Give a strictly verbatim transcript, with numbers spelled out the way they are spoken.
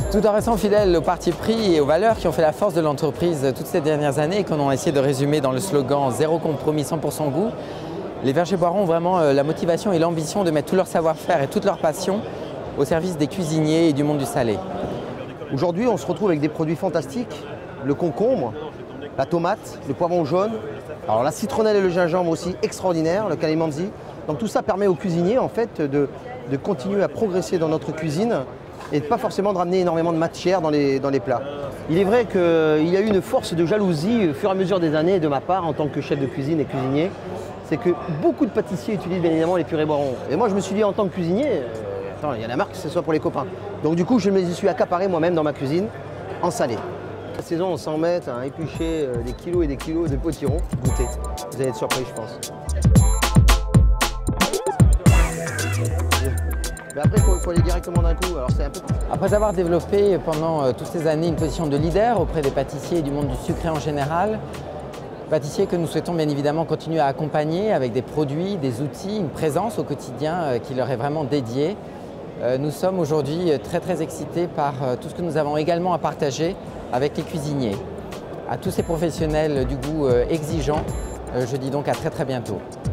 Tout en restant fidèle au parti pris et aux valeurs qui ont fait la force de l'entreprise toutes ces dernières années et qu'on a essayé de résumer dans le slogan « Zéro compromis, cent pour cent goût », les Vergers Boiron ont vraiment la motivation et l'ambition de mettre tout leur savoir-faire et toute leur passion au service des cuisiniers et du monde du salé. Aujourd'hui, on se retrouve avec des produits fantastiques, le concombre, la tomate, le poivron jaune, alors la citronnelle et le gingembre aussi extraordinaire, le calamansi. Donc tout ça permet aux cuisiniers en fait de, de continuer à progresser dans notre cuisine et pas forcément de ramener énormément de matière dans les, dans les plats. Il est vrai qu'il y a eu une force de jalousie au fur et à mesure des années de ma part en tant que chef de cuisine et cuisinier. C'est que beaucoup de pâtissiers utilisent bien évidemment les purées Boiron. Et moi je me suis dit en tant que cuisinier, euh, attends, il y a la marque, ce soit pour les copains. Donc du coup je me suis accaparé moi-même dans ma cuisine en salé. La saison on s'en met à éplucher euh, des kilos et des kilos de potirons. Goûtez, vous allez être surpris je pense. Mais après, il faut, faut aller directement d'un coup. Alors, c'est un peu... Après avoir développé pendant euh, toutes ces années une position de leader auprès des pâtissiers et du monde du sucré en général, pâtissiers que nous souhaitons bien évidemment continuer à accompagner avec des produits, des outils, une présence au quotidien euh, qui leur est vraiment dédiée. Euh, nous sommes aujourd'hui très très excités par euh, tout ce que nous avons également à partager avec les cuisiniers. À tous ces professionnels du goût euh, exigeants, euh, je dis donc à très très bientôt.